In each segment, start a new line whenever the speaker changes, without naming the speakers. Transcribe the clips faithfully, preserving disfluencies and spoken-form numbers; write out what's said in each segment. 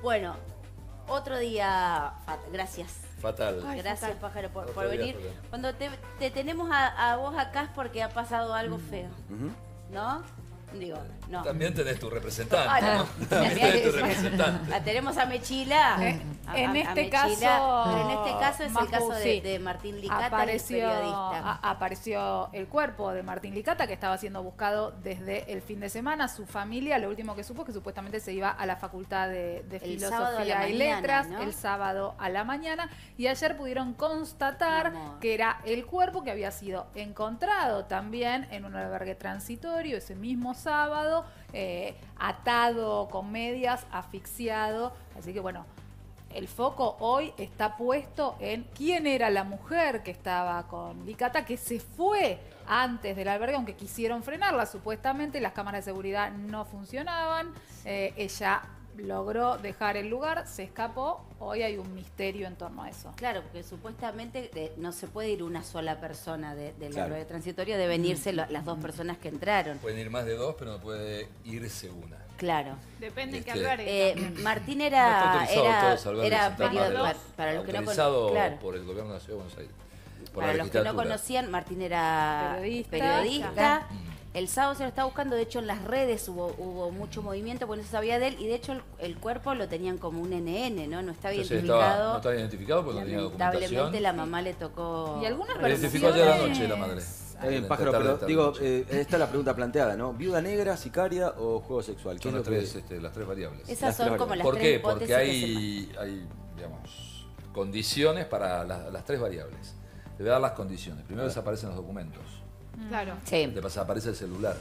Bueno, otro día, gracias.
Fatal.
Ay, gracias, fatal. Pájaro, por, por
día,
venir.
perdón. Cuando
te, te tenemos a, a vos acá es porque ha pasado algo feo, uh-huh. ¿no? Digo, no.
También tenés tu representante,
ah,
¿no? También tenés tu representante.
La tenemos a Mechila.
Eh,
a,
en,
a,
este
a Mechila,
caso,
pero en este caso es
Maju,
el caso de,
sí.
de Martín Licata,
apareció,
el periodista.
A, apareció el cuerpo de Martín Licata, que estaba siendo buscado desde el fin de semana. Su familia, lo último que supo es que supuestamente se iba a la Facultad de, de Filosofía y mañana, Letras, ¿no? El sábado a la mañana. Y ayer pudieron constatar que era el cuerpo que había sido encontrado también en un albergue transitorio ese mismo sábado. Eh, atado con medias, asfixiado. Así que bueno, el foco hoy está puesto en quién era la mujer que estaba con Licata, que se fue antes del albergue, aunque quisieron frenarla supuestamente, las cámaras de seguridad no funcionaban, eh, ella logró dejar el lugar, se escapó. Hoy hay un misterio en torno a eso.
Claro, porque supuestamente eh, no se puede ir una sola persona del de, de claro. albergue transitorio, deben irse lo, las dos personas que entraron.
Pueden ir más de dos, pero no puede irse una.
Claro.
Depende
este,
en qué albergue.
Eh, Martín era,
no
era,
era
periodista. Para los que no conocían,
claro. por el gobierno de la Ciudad de Buenos Aires.
Para los que no conocían, Martín era periodista. periodista. El sábado se lo estaba buscando, de hecho en las redes hubo, hubo mucho movimiento, porque no se sabía de él, y de hecho el, el cuerpo lo tenían como un N N, ¿no? No estaba
Entonces
identificado.
Estaba, no estaba identificado porque no tenía documentación.
Lamentablemente la mamá le tocó...
Y algunas
versiones... identificó ayer a la noche la madre.
Está bien, Pájaro, pero digo, eh, esta es la pregunta planteada, ¿no? ¿Viuda negra, sicaria o juego sexual?
Son las tres, este, las tres variables.
Esas son como las
¿Por
tres
qué?
hipótesis.
Porque hay, hay, digamos, condiciones para las, las tres variables. Debe dar las condiciones. Primero desaparecen los documentos.
Claro.
Sí.
Desaparece el celular.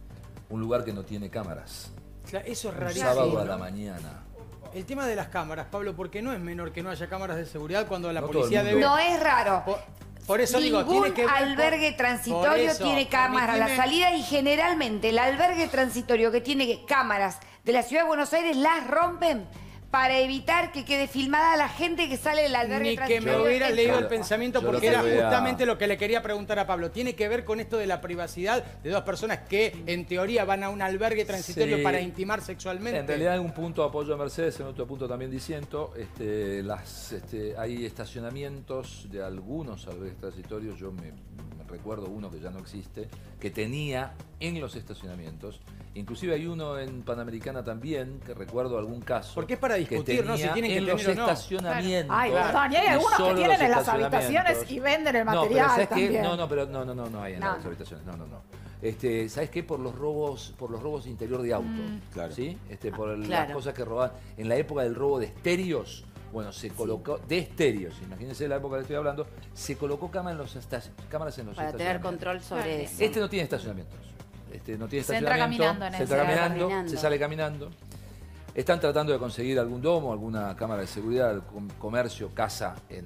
Un lugar que no tiene cámaras.
Claro, eso es
un
rarísimo.
Sábado
¿no?
a la mañana.
El tema de las cámaras, Pablo, porque no es menor que no haya cámaras de seguridad cuando la
no
policía debe...
No es raro.
Por, por eso
Ningún
digo, tiene que ver
albergue
por,
transitorio
por eso,
tiene cámaras a la salida y generalmente el albergue transitorio que tiene cámaras de la Ciudad de Buenos Aires las rompen para evitar que quede filmada la gente que sale del albergue
Ni
transitorio.
que me hubiera leído
Yo,
el pensamiento
yo
porque era
voy a...
justamente lo que le quería preguntar a Pablo. Tiene que ver con esto de la privacidad de dos personas que en teoría van a un albergue transitorio
sí.
para intimar sexualmente.
En realidad en un punto apoyo a Mercedes, en otro punto también disiento. Este, las, este, hay estacionamientos de algunos albergues transitorios, yo me, me recuerdo uno que ya no existe, que tenía en los estacionamientos. Inclusive hay uno en Panamericana también, que recuerdo algún caso.
Porque es para discutir, ¿no? Si tienen que
en
tener
los
o no.
estacionamientos.
Ay, Dani, hay algunos que tienen en las habitaciones y venden el material
no, pero ¿sabes
también.
Qué? No, no, pero no, no, no, no hay en
no.
las habitaciones. No, no, no. Este, ¿sabes qué? Por los robos, por los robos interior de auto. Mm,
claro.
¿Sí? Este, por el,
claro.
las cosas que robaban. En la época del robo de estéreos, bueno, se colocó, de estéreos, imagínense la época que estoy hablando, se colocó cámaras en los, cámaras en los
para tener control sobre eso.
Este no tiene estacionamientos. Este, no tiene
se entra
estacionamiento.
caminando en
se
ese.
entra caminando,
caminando,
se sale caminando. Están tratando de conseguir algún domo, alguna cámara de seguridad, comercio, casa en,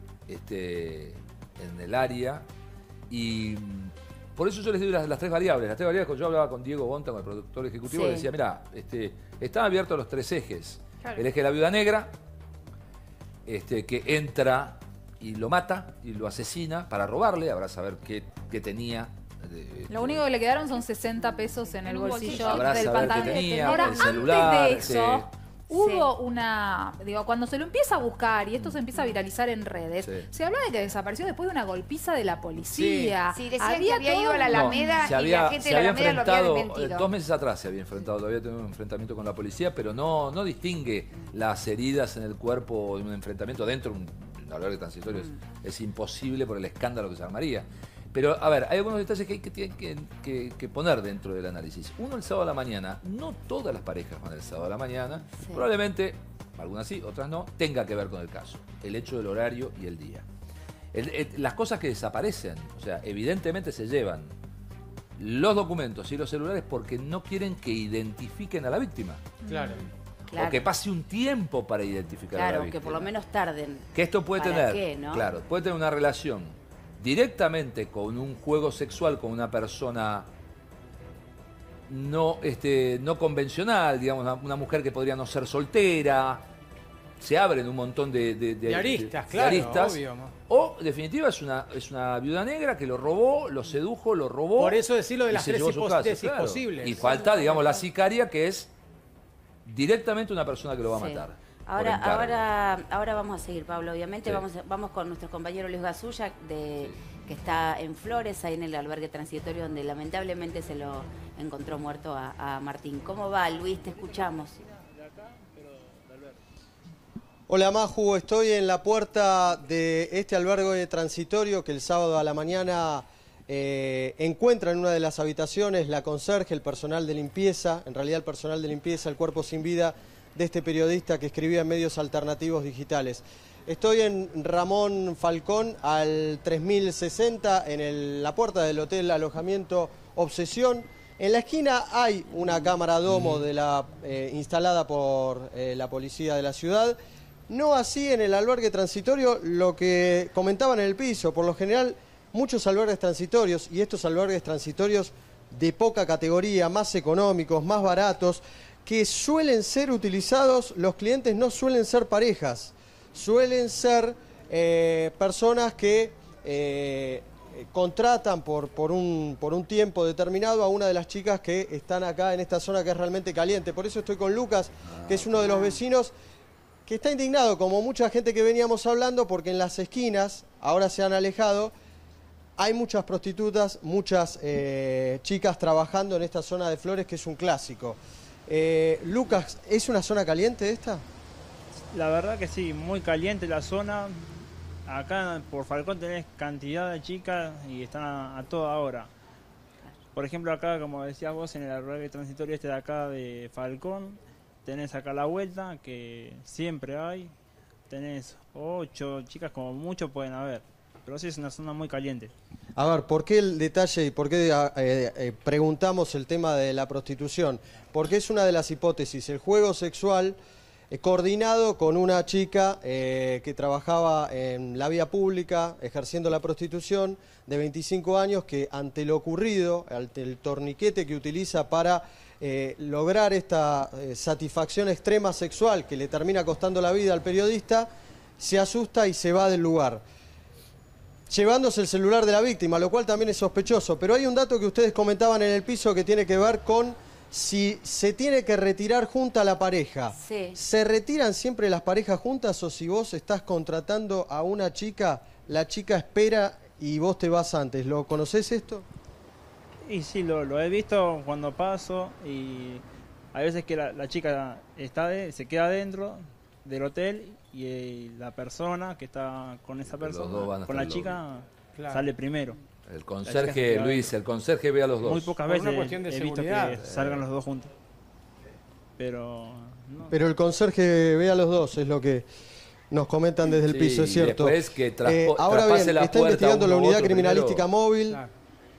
este, en el área. Y por eso yo les digo las, las tres variables. Las tres variables, cuando yo hablaba con Diego Bonta, con el productor ejecutivo,
sí.
le decía, mira, este, están abiertos los tres ejes.
Claro.
El eje de la viuda negra, este, que entra y lo mata y lo asesina para robarle, habrá saber qué, qué tenía. De,
Lo único que le quedaron son sesenta pesos en el bolsillo
Habrá
del
saber
pantalón.
qué tenía,
Ahora,
el celular,
antes de eso,
sí.
hubo
Sí.
una... Digo, cuando se lo empieza a buscar y esto se empieza a viralizar en redes,
Sí.
se hablaba de que desapareció después de una golpiza de la policía.
Sí, decían que había ido a la Alameda
se
y
había,
la gente
se
de la
había
Alameda lo había
enfrentado,
desmentido.
dos meses atrás se había enfrentado, todavía tenido un enfrentamiento con la policía, pero no, no distingue las heridas en el cuerpo de un enfrentamiento dentro de un, un albergue transitorio. Mm. Es, es imposible por el escándalo que se armaría. Pero, a ver, hay algunos detalles que hay que, que, que, que poner dentro del análisis. Uno, el sábado a la mañana, no todas las parejas van el sábado a la mañana, sí. Probablemente, algunas sí, otras no, tenga que ver con el caso, el hecho del horario y el día. El, el, las cosas que desaparecen, o sea, evidentemente se llevan los documentos y los celulares porque no quieren que identifiquen a la víctima.
Claro.
Claro.
O que pase un tiempo para identificar
claro,
a la víctima.
que por lo menos tarden.
Que esto puede tener,
qué, ¿no?
claro, puede tener una relación directamente con un juego sexual con una persona no, este, no convencional, digamos, una, una mujer que podría no ser soltera. Se abren un montón de, de, de,
de aristas,
de,
claro,
de aristas.
obvio. ¿No?
O, en definitiva, es una, es una viuda negra que lo robó, lo sedujo, lo robó.
Por eso decirlo de las tres hipótesis
claro.
posibles.
Y falta, digamos, la sicaria, que es directamente una persona que lo va a
Sí.
matar.
Ahora, ahora, ahora vamos a seguir, Pablo, obviamente. Sí. Vamos, vamos con nuestro compañero Luis Gasulla, de, sí. que está en Flores, ahí en el albergue transitorio, donde lamentablemente se lo encontró muerto a, a Martín. ¿Cómo va, Luis? Te escuchamos.
Hola, Maju. Estoy en la puerta de este albergue transitorio que el sábado a la mañana eh, encuentra en una de las habitaciones la conserje, el personal de limpieza, en realidad el personal de limpieza, el cuerpo sin vida de este periodista que escribía en medios alternativos digitales. Estoy en Ramón Falcón, al tres mil sesenta, en el, la puerta del hotel alojamiento Obsesión. En la esquina hay una cámara domo de la, eh, instalada por eh, la policía de la ciudad. No así en el albergue transitorio, lo que comentaban en el piso. Por lo general, muchos albergues transitorios, y estos albergues transitorios de poca categoría, más económicos, más baratos, que suelen ser utilizados, los clientes no suelen ser parejas, suelen ser eh, personas que eh, contratan por, por, un, por un tiempo determinado a una de las chicas que están acá en esta zona que es realmente caliente. Por eso estoy con Lucas, que es uno de los vecinos que está indignado, como mucha gente que veníamos hablando, porque en las esquinas, ahora se han alejado, hay muchas prostitutas, muchas eh, chicas trabajando en esta zona de Flores, que es un clásico. Eh, Lucas, ¿es una zona caliente esta?
La verdad que sí, muy caliente la zona. Acá por Falcón tenés cantidad de chicas y están a, a toda hora. Por ejemplo, acá, como decías vos, en el albergue transitorio este de acá de Falcón, tenés acá la vuelta, que siempre hay. Tenés ocho chicas, como mucho pueden haber. Pero sí es una zona muy caliente.
A ver, ¿por qué el detalle y por qué eh, eh, preguntamos el tema de la prostitución? Porque es una de las hipótesis, el juego sexual eh, coordinado con una chica eh, que trabajaba en la vía pública, ejerciendo la prostitución, de veinticinco años, que ante lo ocurrido, ante el torniquete que utiliza para eh, lograr esta eh, satisfacción extrema sexual que le termina costando la vida al periodista, se asusta y se va del lugar, llevándose el celular de la víctima, lo cual también es sospechoso. Pero hay un dato que ustedes comentaban en el piso que tiene que ver con si se tiene que retirar junta la pareja.
Sí.
¿Se retiran siempre las parejas juntas o si vos estás contratando a una chica, la chica espera y vos te vas antes? ¿Lo conocés esto?
Y sí, lo, lo he visto cuando paso y hay veces que la, la chica está de, se queda dentro del hotel y eh, la persona que está con esa persona, con la chica, claro, sale primero.
El conserje, Luis, el conserje ve a los dos.
Muy pocas veces he visto que salgan los dos juntos. Pero no.
Pero el conserje ve a los dos, es lo que nos comentan desde el
sí,
piso, es cierto.
Después que
eh, ahora bien,
la
está investigando la unidad criminalística
primero.
móvil.
Claro.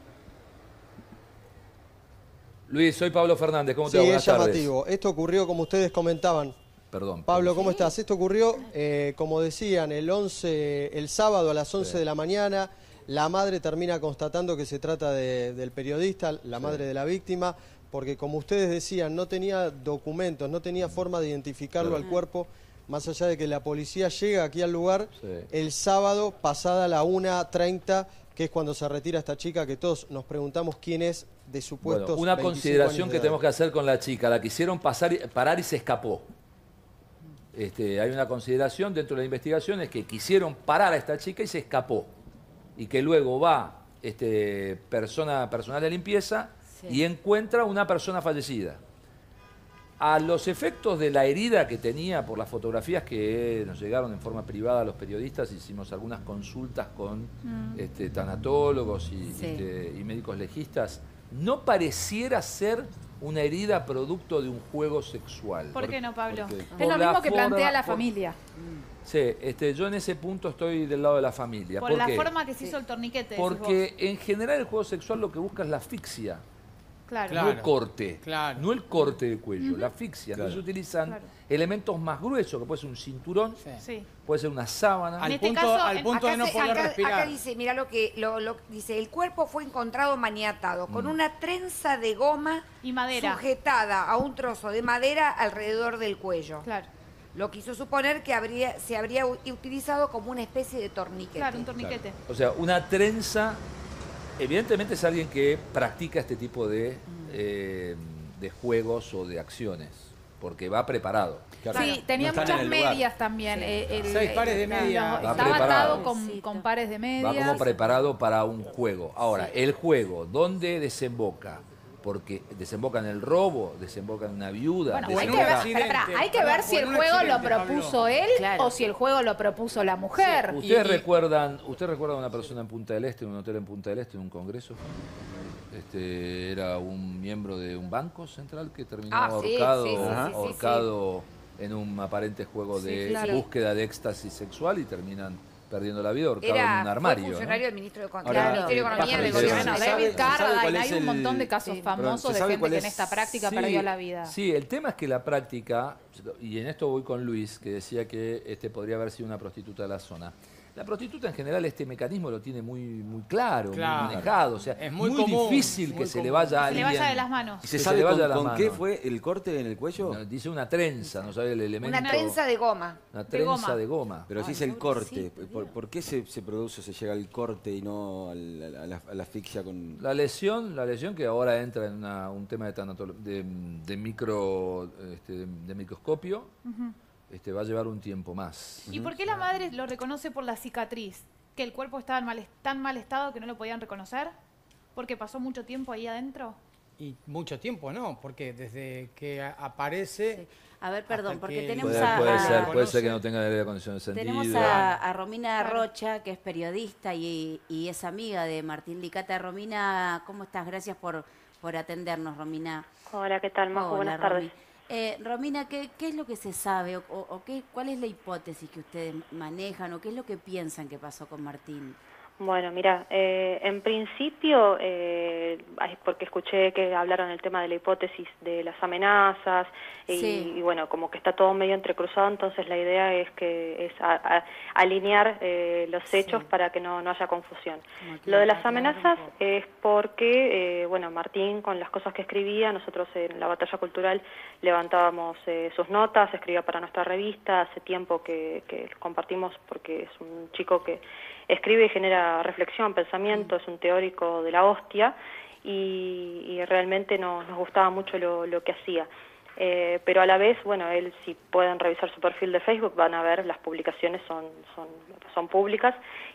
Luis, soy Pablo Fernández, ¿cómo te
sí,
va? Buenas
es llamativo.
tardes.
Esto ocurrió, como ustedes comentaban.
Perdón.
Pablo, ¿cómo
¿Sí?
estás? Esto ocurrió, eh, como decían, el once, el sábado a las once sí. de la mañana. La madre termina constatando que se trata de, del periodista, la sí. madre de la víctima, porque como ustedes decían, no tenía documentos, no tenía forma de identificarlo sí. al cuerpo, más allá de que la policía llega aquí al lugar sí. el sábado pasada la una treinta, que es cuando se retira esta chica, que todos nos preguntamos quién es, de supuestos
bueno, una consideración que tenemos que hacer con la chica, la quisieron pasar, parar y se escapó. Este, hay una consideración dentro de la investigación, es que quisieron parar a esta chica y se escapó. Y que luego va este, persona, personal de limpieza sí. y encuentra una persona fallecida. A los efectos de la herida que tenía por las fotografías que nos llegaron en forma privada a los periodistas, hicimos algunas consultas con mm. este, tanatólogos y, sí. este, y médicos legistas, no pareciera ser una herida producto de un juego sexual.
¿Por, ¿Por qué no, Pablo?
Porque,
es lo mismo que
forma,
plantea la
por,
familia.
Sí, este, yo en ese punto estoy del lado de la familia.
Por,
¿Por
la
qué?
forma que se hizo el torniquete.
Porque en general el juego sexual lo que busca es la asfixia.
Claro.
No el corte.
Claro.
No el corte del cuello, uh-huh. la asfixia.
Claro.
Entonces utilizan
claro.
elementos más gruesos, que puede ser un cinturón,
sí.
puede ser una sábana.
Al
este
punto,
caso,
al punto de no
se,
poder
acá,
respirar.
Acá dice, mira lo que lo, lo, dice, el cuerpo fue encontrado maniatado con mm. una trenza de goma
y madera
sujetada a un trozo de madera alrededor del cuello.
Claro.
Lo que hizo suponer que habría, se habría utilizado como una especie de torniquete.
Claro, un torniquete.
Claro. O sea, una trenza, evidentemente es alguien que practica este tipo de, mm. eh, de juegos o de acciones. porque va preparado.
Claro. Sí, tenía no muchas medias también. Sí. Eh, el,
Seis pares de medias.
Estaba preparado. atado con, con pares de medias.
Va como preparado para un juego. Ahora, sí. el juego, ¿dónde desemboca? Porque desemboca en el robo, desemboca en una viuda.
Bueno, hay que ver, espera, espera, hay que ver si el juego lo propuso él claro. o si el juego lo propuso la mujer.
Sí. ¿Ustedes, y, recuerdan, ¿Ustedes recuerdan a una persona en Punta del Este, en un hotel en Punta del Este, en un congreso? Este, era un miembro de un banco central que terminó ah, ahorcado, sí, sí, sí, sí, ahorcado sí, sí. en un aparente juego de sí, claro. búsqueda de éxtasis sexual y terminan perdiendo la vida ahorcado
era,
en un armario.
Era funcionario
¿no?
del Ministerio de, Ahora, Ministerio de Economía del
Gobierno. David Carradine, hay un montón de casos sí, famosos de gente que en esta práctica
sí,
perdió la vida.
Sí, el tema es que la práctica, y en esto voy con Luis, que decía que este podría haber sido una prostituta de la zona. La prostituta en general este mecanismo lo tiene muy muy claro, claro. muy manejado, o sea, es muy, muy común, difícil muy que común. se le vaya a alguien.
Se le vaya de las manos.
¿Y se sabe con, con mano. qué fue el corte en el cuello?
No, dice una trenza, no sabe el elemento.
Una trenza de goma.
Una trenza de goma. De goma.
Pero si es el corte, ¿por, ¿por qué se, se produce, se llega al corte y no al, a, la, a la asfixia con...?
La lesión, la lesión que ahora entra en una, un tema de, tanatolo, de, de micro, este, de, de microscopio, uh-huh. Este, va a llevar un tiempo más.
¿Y por qué la madre lo reconoce por la cicatriz? ¿Que el cuerpo estaba en mal, tan mal estado que no lo podían reconocer? ¿Porque pasó mucho tiempo ahí adentro?
Y mucho tiempo no, porque desde que aparece... Sí.
A ver, perdón, porque tenemos
puede,
a...
Puede,
a,
ser, puede ser que no tenga aire acondicionado.
Tenemos a, a Romina Rocha, que es periodista y, y es amiga de Martín Licata. Romina, ¿cómo estás? Gracias por, por atendernos, Romina.
Hola, ¿qué tal, Majo? Buenas tardes.
Romy. Eh, Romina, ¿qué, ¿qué es lo que se sabe o, o qué, cuál es la hipótesis que ustedes manejan o qué es lo que piensan que pasó con Martín?
Bueno, mira, eh, en principio, eh, porque escuché que hablaron del tema de la hipótesis de las amenazas y, sí. y bueno, como que está todo medio entrecruzado, entonces la idea es que es a, a, alinear eh, los hechos sí. para que no, no haya confusión. Lo de las amenazas es porque, eh, bueno, Martín con las cosas que escribía, nosotros en la Batalla Cultural levantábamos eh, sus notas, escribía para nuestra revista, hace tiempo que, que compartimos porque es un chico que escribe y genera reflexión, pensamiento, es un teórico de la hostia y, y realmente nos, nos gustaba mucho lo, lo que hacía. Eh, pero a la vez, bueno, él si pueden revisar su perfil de Facebook van a ver las publicaciones son, son, son públicas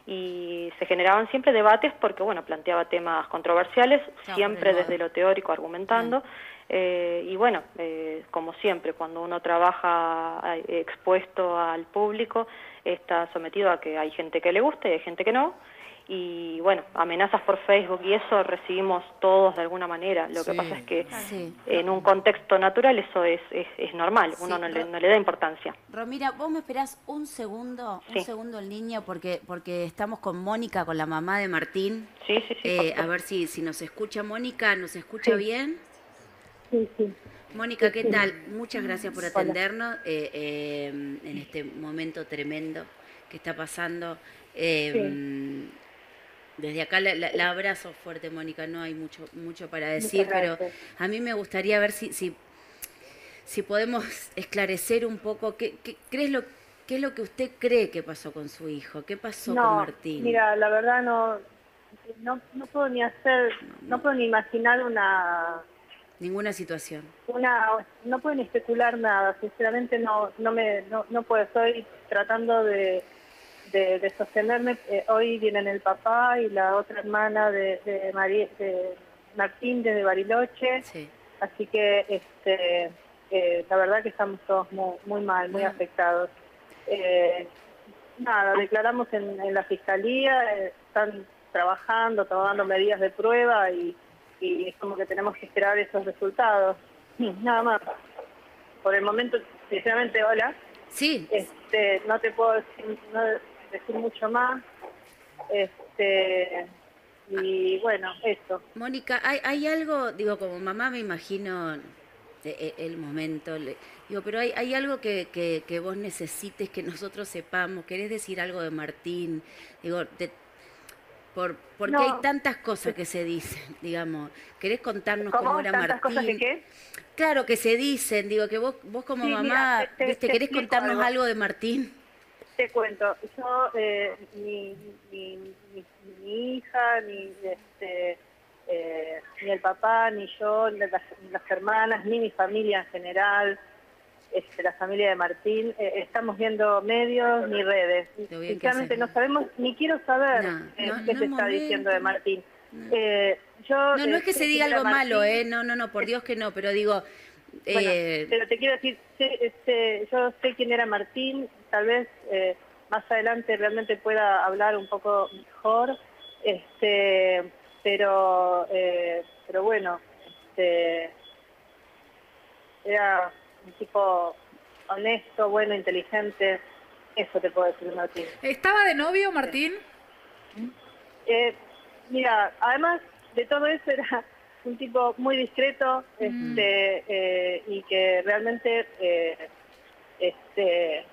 y se generaban siempre debates porque, bueno, planteaba temas controversiales, no, siempre desde lo teórico, argumentando. Eh, y bueno, eh, como siempre, cuando uno trabaja eh, expuesto al público, está sometido a que hay gente que le guste y hay gente que no. Y bueno, amenazas por Facebook y eso recibimos todos de alguna manera. Lo sí. que pasa es que sí. en un contexto natural eso es, es, es normal, uno sí. no, le, no le da importancia.
Romina, vos me esperás un segundo, sí. un segundo en línea porque porque estamos con Mónica, con la mamá de Martín.
Sí, sí, sí.
Eh, a ver si, si nos escucha Mónica, ¿nos escucha sí. bien?
Sí, sí.
Mónica, ¿qué tal? Muchas gracias por atendernos eh, eh, en este momento tremendo que está pasando. Eh, sí. Desde acá la, la, la abrazo fuerte, Mónica, no hay mucho mucho para decir, pero a mí me gustaría ver si si, si podemos esclarecer un poco qué, qué, qué, es lo, qué es lo que usted cree que pasó con su hijo, qué pasó
no,
con Martín.
Mira, la verdad no, no, no puedo ni hacer, no, no puedo ni imaginar una...
Ninguna situación.
Una, no puedo ni especular nada, sinceramente no, no me, no, no puedo, estoy tratando de... De, de sostenerme. Eh, hoy vienen el papá y la otra hermana de, de, María, de Martín desde Bariloche, sí. así que este, eh, la verdad que estamos todos muy, muy mal, muy afectados. Eh, nada, declaramos en, en la fiscalía, eh, están trabajando, tomando medidas de prueba y, y es como que tenemos que esperar esos resultados. Nada más. Por el momento, sinceramente, hola.
Sí.
Este, no te puedo decir... No, decir mucho más este y bueno, eso.
Mónica, ¿hay, hay algo, digo, como mamá me imagino el, el momento, le, digo, pero hay, hay algo que, que, que vos necesites que nosotros sepamos, querés decir algo de Martín, digo, de, por porque no. hay tantas cosas que se dicen, digamos, ¿querés contarnos
¿Cómo?
cómo era
¿Tantas
Martín?
Cosas que qué?
Claro, que se dicen, digo, que vos, vos como sí, mamá, mira, te, viste, te ¿querés contarnos algo. algo de Martín?
Te cuento, yo, eh, ni, ni, ni, ni hija, ni este, eh, ni el papá, ni yo, ni las, ni las hermanas, ni mi familia en general, este, la familia de Martín. Eh, estamos viendo medios ni redes. Sinceramente no sabemos, ni quiero saber
no,
eh,
no,
qué
no
se está
momento.
diciendo de Martín.
No,
eh, yo,
no, no
eh,
es que se diga algo Martín, malo, ¿eh? No, no, no, por Dios que no, pero digo...
Bueno,
eh...
pero te quiero decir, sé, sé, yo sé quién era Martín, tal vez eh, más adelante realmente pueda hablar un poco mejor, este, pero, eh, pero bueno, este, era un tipo honesto, bueno, inteligente, eso te puedo decir, Martín.
¿Estaba de novio, Martín?
Eh, mira, además de todo eso era un tipo muy discreto, mm. este, eh, y que realmente, eh, este,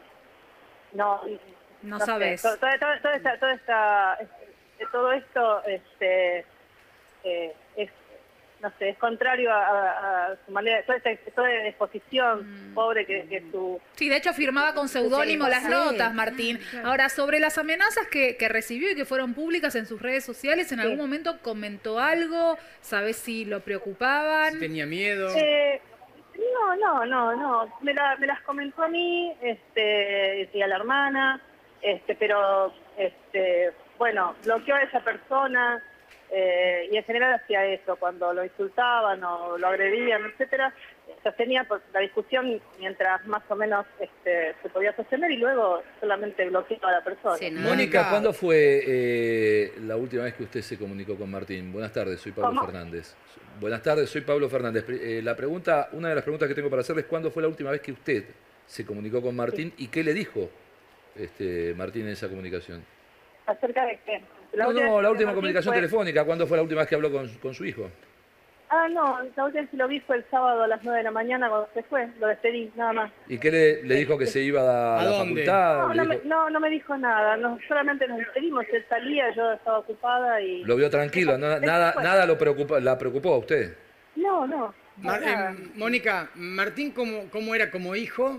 no,
no, no
sabes.
Sé,
to, to, to, toda esta, toda esta, este, todo esto, este, eh, es no sé, es contrario a, a, a su manera, toda esta, toda la exposición mm. pobre que, que su...
Sí, de hecho firmaba con seudónimo las notas, Martín. Ahora, sobre las amenazas que, que recibió y que fueron públicas en sus redes sociales, ¿en sí. algún momento comentó algo? ¿Sabés si lo preocupaban?
Si tenía miedo.
Eh, no, no, no, no. Me, la, me las comentó a mí este, y a la hermana, este, pero, este, bueno, bloqueó a esa persona... Eh, y en general hacía eso, cuando lo insultaban o lo agredían, etcétera, sostenía la discusión mientras más o menos este, se podía sostener y luego solamente bloqueaba a la persona.
Sí, ¿no? Mónica, ¿cuándo fue eh, la última vez que usted se comunicó con Martín? Buenas tardes, soy Pablo
¿Cómo?
Fernández. Buenas tardes, soy Pablo Fernández. Eh, la pregunta, una de las preguntas que tengo para hacerles es ¿cuándo fue la última vez que usted se comunicó con Martín sí. y qué le dijo este, Martín en esa comunicación?
¿Acerca de qué?
La no, no, la última comunicación fue... telefónica. ¿Cuándo fue la última vez que habló con, con su hijo?
Ah, no, la última vez que lo vi fue el sábado a las nueve de la mañana cuando se fue. Lo despedí, nada más.
¿Y qué le, le dijo que se iba a,
¿A
la
dónde?
facultad?
No, no,
dijo...
me, no, no me dijo nada. No, solamente nos despedimos. Él salía, yo estaba ocupada y...
Lo vio tranquilo. No, nada nada lo preocupó, la preocupó a usted.
No, no.
Mar, eh, Mónica, Martín, ¿cómo, ¿cómo era como hijo?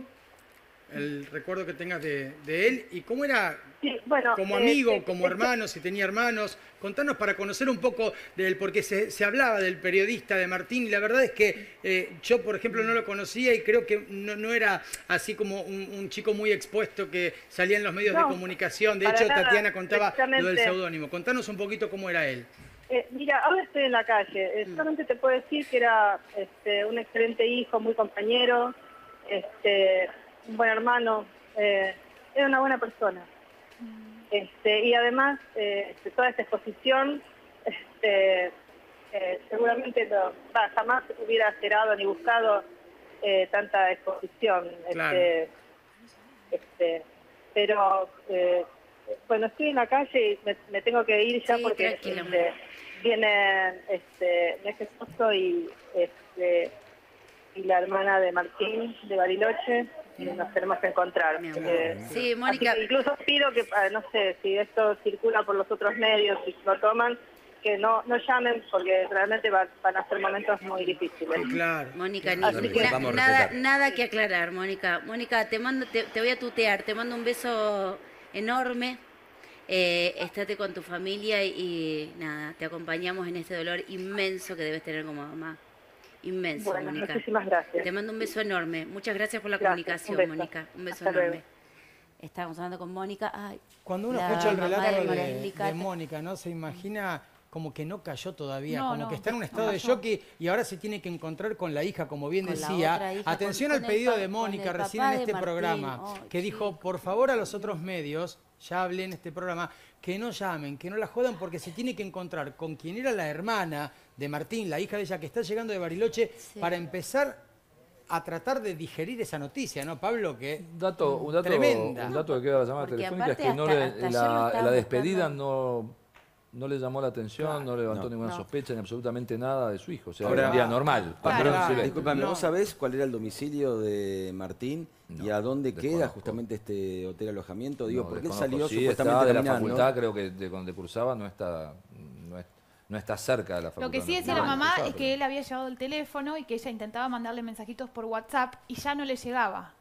El recuerdo que tengas de, de él. ¿Y cómo era...
Sí, bueno,
como amigo,
eh,
como
eh,
hermano, si tenía hermanos? Contanos para conocer un poco de él, porque se, se hablaba del periodista de Martín, y la verdad es que eh, yo, por ejemplo, no lo conocía y creo que no, no era así como un, un chico muy expuesto que salía en los medios
no,
de comunicación. De hecho,
nada,
Tatiana contaba lo del seudónimo. Contanos un poquito cómo era él.
Eh, mira, ahora estoy en la calle. Eh, solamente te puedo decir que era este, un excelente hijo, muy compañero, este, un buen hermano, eh, era una buena persona. Este, y además, eh, este, toda esta exposición, este, eh, seguramente no, bah, jamás hubiera esperado ni buscado eh, tanta exposición.
Claro.
Este, este, pero, eh, bueno, estoy en la calle y me, me tengo que ir ya sí, porque este, viene este, mi ex esposo y, este, y la hermana de Martín de Bariloche. Y nos tenemos que encontrar. Eh,
sí, Mónica.
Incluso pido que, no sé, si esto circula por los otros medios, si lo toman, que no, no llamen porque realmente va, van a ser momentos muy difíciles.
Sí, claro.
Mónica, ni, que, na, nada, nada que aclarar, Mónica. Mónica, te mando, te, te voy a tutear, te mando un beso enorme. Eh, estate con tu familia y, y nada, te acompañamos en este dolor inmenso que debes tener como mamá. Inmenso,
bueno,
Mónica.
Muchísimas gracias.
Te mando un beso enorme. Muchas gracias por la
gracias,
comunicación,
un
Mónica. Un beso
Hasta
enorme.
Luego.
Estábamos hablando con Mónica. Ay,
Cuando uno escucha el relato de, de, de Mónica, ¿no? Se imagina como que no cayó todavía, no, como no, que está en un estado no de shock y, y ahora se tiene que encontrar con la hija, como bien con decía. Hija, Atención con, al pedido de Mónica recién en este programa, oh, que sí. dijo, por favor a los otros medios, ya hablé en este programa, que no llamen, que no la jodan porque se tiene que encontrar con quien era la hermana de Martín, la hija de ella que está llegando de Bariloche, sí. para empezar a tratar de digerir esa noticia, ¿no, Pablo? Que
un dato, un dato,
tremenda.
Un dato que queda de la llamada
porque
telefónica es que
hasta,
no le,
hasta
la,
no
la despedida
buscando.
no, no le llamó la atención, claro, no levantó no, ninguna no. sospecha ni absolutamente nada de su hijo. O sea,
Ahora,
un día normal.
Claro, claro. Disculpame, no. ¿vos sabés cuál era el domicilio de Martín no, y a dónde desconozco. queda justamente este hotel alojamiento? Digo, no, porque él salió
sí,
supuestamente
de la
caminando.
facultad, creo que de donde cursaba no está... No es, No está cerca de la facultad.
Lo que sí decía la mamá es que él había llevado el teléfono y que ella intentaba mandarle mensajitos por WhatsApp y ya no le llegaba.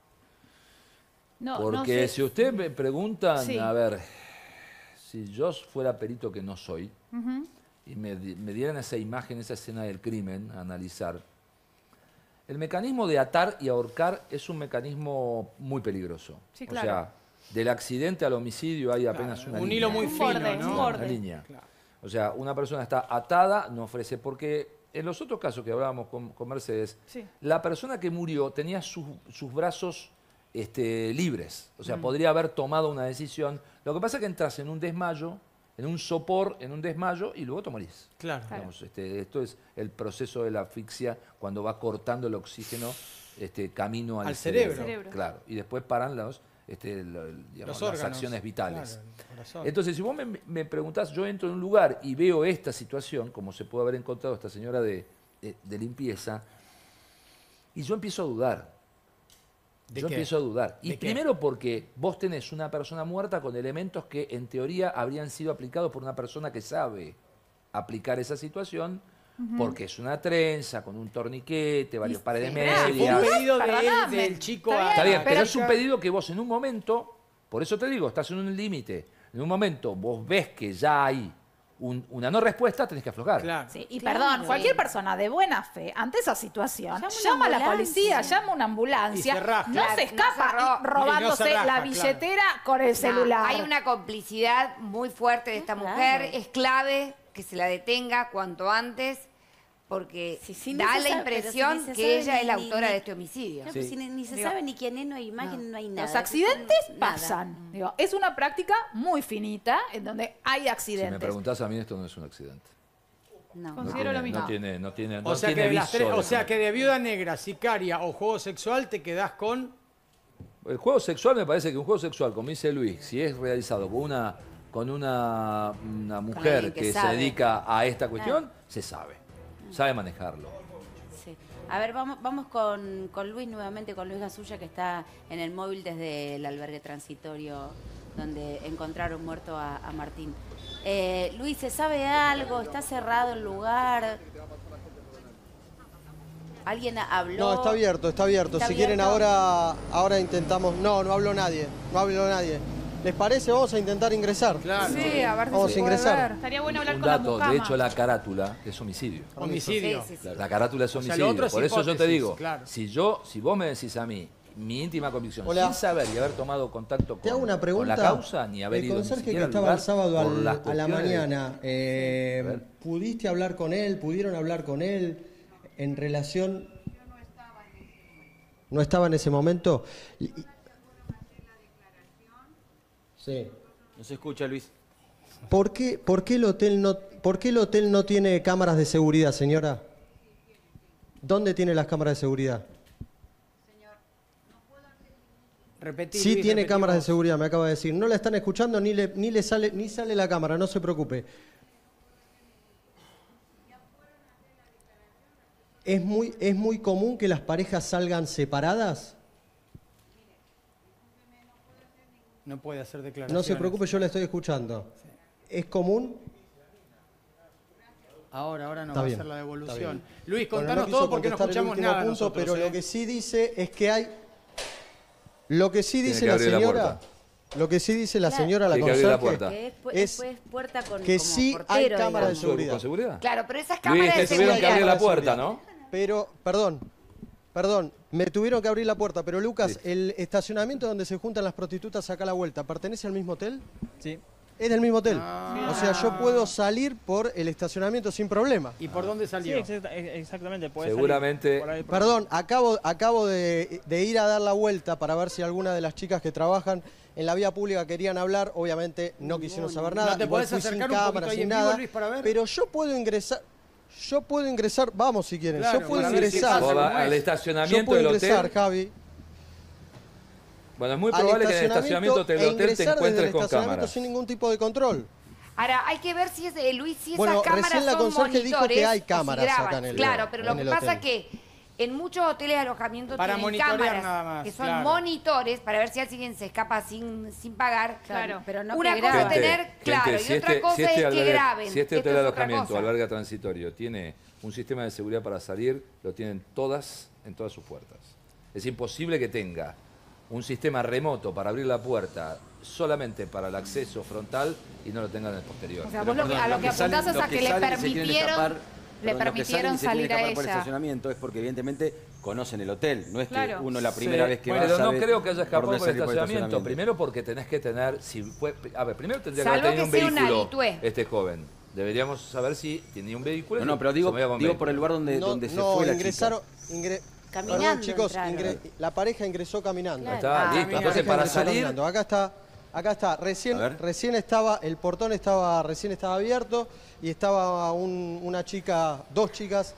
No, Porque no sé. si usted me preguntan, sí. a ver, si yo fuera perito que no soy, uh-huh. y me, me dieran esa imagen, esa escena del crimen, a analizar, El mecanismo de atar y ahorcar es un mecanismo muy peligroso.
Sí, claro.
O sea, del accidente al homicidio hay apenas
claro,
una
un
línea.
Un hilo muy fino,
borde,
¿no?
un borde.
Una línea.
Claro.
O sea, una persona está atada, no ofrece, porque en los otros casos que hablábamos con, con Mercedes,
sí.
la persona que murió tenía sus, sus brazos este, libres. O sea,
Mm.
podría haber tomado una decisión. Lo que pasa es que entras en un desmayo, en un sopor, en un desmayo, y luego te morís.
Claro.
Digamos, este, esto es el proceso de la asfixia cuando va cortando el oxígeno este, camino al,
Al
cerebro.
cerebro.
Claro. Y después paran los, este, lo- digamos,
Los
las
órganos.
acciones vitales.
Claro, el corazón.
Entonces, si vos me, me preguntás, yo entro en un lugar y veo esta situación, como se puede haber encontrado esta señora de, de, de limpieza, y yo empiezo a dudar.
¿De
Yo
qué?
empiezo a dudar. Y
¿De qué?
primero porque vos tenés una persona muerta con elementos que en teoría habrían sido aplicados por una persona que sabe aplicar esa situación, uh-huh. porque es una trenza con un torniquete, varios pares de
Fue un
medias.
pedido de él,
Perdóname.
del chico.
Está
a-
Está bien, pero
a-
es un pedido que vos en un momento, por eso te digo, estás en un límite, en un momento vos ves que ya hay un- una no respuesta, tenés que aflojar.
Claro.
Sí, y
Claro.
perdón, cualquier persona de buena fe ante esa situación
Llama
llama,
una
a la
ambulancia.
policía, llama a una ambulancia,
Y se raja.
no
Claro,
se
no
escapa
se ro-
y robándose
y no se raja,
la
claro.
billetera con el
No,
celular.
hay una complicidad muy fuerte de esta
Claro.
mujer. Es clave que se la detenga cuanto antes porque
Sí, sí, ni
da
se
la
sabe,
impresión
pero si ni se
que
sabe
ella
ni-
es la
ni-
autora
ni-
de este homicidio.
No, pues si ni, ni se
Digo,
sabe ni quién es, no hay imagen, no, hay nada.
Los accidentes
Nada.
pasan. Digo, es una práctica muy finita en donde hay
Si me
accidentes.
preguntás a mí, esto no es un accidente.
No.
No
Considero
tiene,
lo mismo.
no tiene, no tiene,
O
no
sea,
tiene
que de las tres-
viso
o
de-
sea que de viuda negra, sicaria o juego sexual te quedás con...
El juego sexual me parece que un juego sexual, como dice Luis, si es realizado con una, con una, una mujer
alguien
que,
que
se
sabe.
dedica a esta cuestión, se sabe. Sabe manejarlo.
Sí. A ver, vamos, vamos con, con Luis nuevamente, con Luis Gasulla, que está en el móvil desde el albergue transitorio donde encontraron muerto a, a Martín. Eh, Luis, ¿se sabe algo? ¿Está cerrado el lugar? ¿Alguien habló?
No, está abierto, está abierto.
¿Está
si quieren
abierto?
ahora, ahora intentamos... No, no habló nadie, no habló nadie. ¿Les parece? Vamos a intentar ingresar.
Claro.
Sí, a ver si
Vamos
se
a
puede
ingresar.
ver.
Estaría bueno hablar
Un
con la
dato,
mucama.
de hecho la carátula es homicidio.
Homicidio.
Sí, sí, sí.
La, la carátula es
sea, lo
homicidio.
otro es
Por eso yo te
hipótesis,
digo,
claro.
si yo, si vos me decís a mí, mi íntima convicción,
Hola.
sin saber y haber tomado contacto
Te hago
con,
una pregunta.
con la causa, ni haber
el
ido ni
conserje que
siquiera al
estaba
lugar
el sábado
por
al-
las
a la
cuestiones de-
mañana, eh,
A ver.
¿pudiste hablar con él? ¿Pudieron hablar con él en relación...? ¿No estaba en ese momento? Y- y- Sí.
No se escucha, Luis.
¿Por qué, por qué el hotel no, por qué el hotel no tiene cámaras de seguridad, señora? ¿Dónde tiene las cámaras de seguridad?
Repetí,
Sí
Luis,
tiene
repetí
cámaras de
vos.
seguridad, me acaba de decir. No la están escuchando ni le, ni le sale, ni sale la cámara, no se preocupe. ¿Es muy, es muy común que las parejas salgan separadas?
No puede hacer declaraciones.
No se preocupe, yo la estoy escuchando. ¿Es común?
Ahora, ahora no
Está
va
bien,
a hacer la
está
devolución.
bien.
Luis,
Bueno,
contanos
no quiso
todo porque no
contestar el
escuchamos
último
nada
punto,
nosotros,
pero
¿eh?
lo que sí dice es que hay... Lo que sí
Tiene
dice
que
la
abrir la
señora...
puerta.
lo que sí dice la
Claro.
señora, la
Tiene que abrir la
conserje,
puerta.
Que es, pu-
es
es puerta con
que
como
sí
portero,
hay cámara de
digamos.
seguridad.
¿Con seguridad?
Claro, pero esas
Luis,
cámaras
te
de
tuvieron que
seguridad...
abrir la
Cámara de
puerta,
seguridad.
¿no?
Pero, perdón, perdón, me tuvieron que abrir la puerta, pero Lucas,
Sí.
¿el estacionamiento donde se juntan las prostitutas acá a la vuelta pertenece al mismo hotel?
Sí.
Es del mismo hotel.
Ah.
O sea, yo puedo salir por el estacionamiento sin problema.
¿Y por dónde
Sí,
salió?
exacta- e- exactamente. puede
Seguramente-
salir por ahí, por-
Perdón, acabo, acabo de, de ir a dar la vuelta para ver si alguna de las chicas que trabajan en la vía pública querían hablar. Obviamente no quisieron saber nada.
¿No te
Igual
podés
fui sin
acercar un poquito
cámara,
ahí
sin
en vivo,
nada.
Luis, para ver?
Pero yo puedo ingresar. Yo puedo ingresar. Vamos si quieren.
Claro,
yo puedo
para ver qué
ingresar.
pasa,
Vos vas
cómo
al
es.
Yo
estacionamiento
puedo
del
ingresar,
hotel.
Javi.
Bueno, es muy
al
probable que en el estacionamiento del
e
hotel te
ingresar desde
encuentres
el
con
estacionamiento
cámaras.
sin ningún tipo de control.
Ahora, hay que ver si es, eh, Luis, si esas
Bueno,
cámaras
recién la
son
conserje dijo que
monitores
hay
o si
cámaras
graban.
acá en el-
Claro, pero lo
en
que
el
pasa
hotel.
que en muchos hoteles de alojamiento
Para
tienen
monitorear
cámaras
nada más,
que son
claro.
monitores para ver si alguien se escapa sin, sin pagar.
Claro.
Pero no
Una
que
cosa es
graben.
tener,
Gente,
claro,
gente,
y
si
otra
este-
cosa
si este
es que
albergue-
graben.
Si este
Esto
hotel de
es otra
alojamiento o
cosa.
albergue transitorio tiene un sistema de seguridad para salir, lo tienen todas en todas sus puertas. Es imposible que tenga un sistema remoto para abrir la puerta solamente para el acceso frontal y no lo tenga en el posterior.
O sea,
Pero,
vos lo que-
perdón,
a lo
los
que
salen-
apuntás es
los
a que le
salen y se quieren
permitieron...
escapar,
le permitieron salir a ella.
Por el estacionamiento es porque evidentemente conocen el hotel. No es
claro.
que uno la primera
sí.
vez que
bueno,
va
Pero
sabe
no creo que haya escapado por el estacionamiento.
estacionamiento.
Primero porque tenés que tener... Si fue, a ver, primero tendría
Salvo
que haber tenido
que
un
sea
vehículo
un
este joven. Deberíamos saber si tenía un vehículo.
No, no, pero digo, digo por el lugar donde,
no,
donde se
no,
fue la
ingresaron,
chica.
Ingre,
Caminando
perdón, chicos,
entraron.
ingre, la pareja ingresó caminando.
Claro.
Está,
Ah,
listo.
mira.
Entonces, para
Ingresó
salir...
caminando. Acá está, acá está. Recién, recién estaba, el portón estaba, recién estaba abierto y estaba un, una chica, dos chicas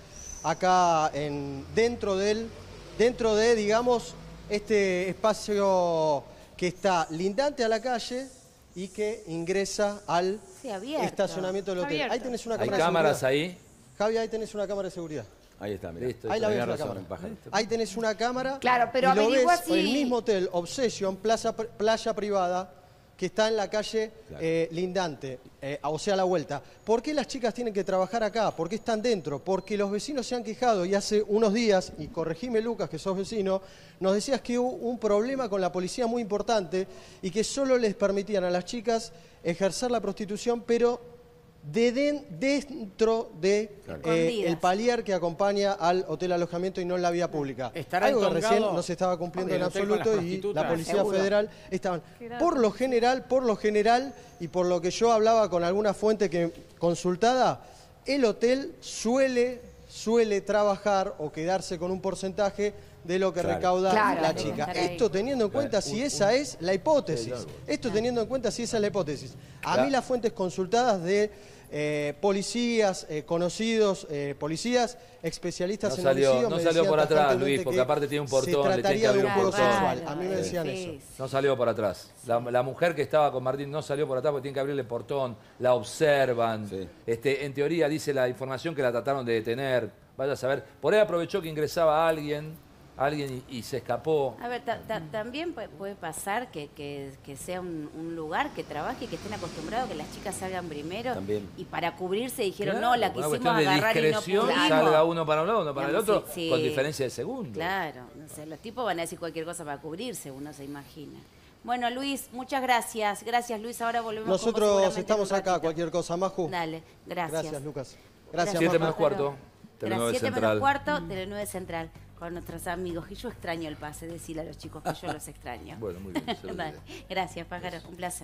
acá en, dentro del, dentro de, digamos, este espacio que está lindante a la calle y que ingresa al
sí, abierto.
estacionamiento del hotel. Ahí tenés una
¿Hay
cámara
cámaras
de seguridad.
ahí?
Javi, ahí tenés una cámara de seguridad.
Ahí está, mira.
Listo,
Ahí la ves
Tenía
la
razón,
cámara.
en pájaro.
Ahí tenés una cámara.
Claro, pero
y lo
averigua
ves,
si-
el mismo hotel, Obsession, plaza, playa privada, que está en la calle
Claro.
eh, lindante, eh, o sea, a la vuelta. ¿Por qué las chicas tienen que trabajar acá? ¿Por qué están dentro? Porque los vecinos se han quejado y hace unos días, y corregime Lucas, que sos vecino, nos decías que hubo un problema con la policía muy importante y que solo les permitían a las chicas ejercer la prostitución, pero de den- dentro de
Claro.
eh,
Escondidas.
el palier que acompaña al hotel alojamiento y no en la vía pública.
¿Estará
Algo que
entongado
recién no se estaba cumpliendo
el
en
hotel con las
absoluto y
prostitutas?
la Policía
Seguro.
Federal estaban.
Qué dato.
Por lo general, por lo general, y por lo que yo hablaba con alguna fuente que consultada, el hotel suele, suele trabajar o quedarse con un porcentaje de lo que
Claro.
recauda
Claro.
la
Debe
chica.
estar ahí.
Esto teniendo en cuenta
Claro.
si
Un-
esa es la hipótesis.
claro.
Esto teniendo en cuenta si esa es la hipótesis. A
Claro.
mí las fuentes consultadas de eh, policías, eh, conocidos, eh, policías, especialistas
No
en
salió-
homicidio,
no
me
salió
decían
por atrás,
tajantemente
Luis, porque
que
aparte tiene un portón,
se
le tiene que
trataría de
abrir
un
un
juego
portón.
sexual. A mí me
Sí,
decían
sí,
eso.
sí.
No salió por atrás. La, la mujer que estaba con Martín no salió por atrás porque tiene que abrirle el portón, la observan.
Sí.
Este, en teoría dice la información que la trataron de detener. Vaya a saber. Por ahí aprovechó que ingresaba alguien, alguien y, y se escapó.
A ver, ta- ta- también pu- puede pasar que, que- que sea un, un lugar que trabaje y que estén acostumbrados a que las chicas salgan primero.
También.
Y para cubrirse dijeron,
Claro,
no, la
una
quisimos
cuestión de
agarrar y no
discreción,
pudimos.
salga uno para un lado, uno para el
Digamos,
otro,
sí,
con
sí.
diferencia de segundo.
Claro, no sé, los tipos van a decir cualquier cosa para cubrirse, uno se imagina. Bueno, Luis, muchas gracias. Gracias, Luis. Ahora volvemos con vos
Nosotros
seguramente
estamos
en un
acá,
ratito.
cualquier cosa. Maju.
Dale, gracias.
Gracias, Lucas. Gracias,
Siete
Maju.
menos cuarto, Telenueve
Siete menos
Central.
cuarto, Telenueve Central, con nuestros amigos. Y yo extraño el pase, decirle a los chicos que yo los extraño.
Bueno, muy bien, se lo
Dale.
diré.
Gracias, Pájaro, un placer.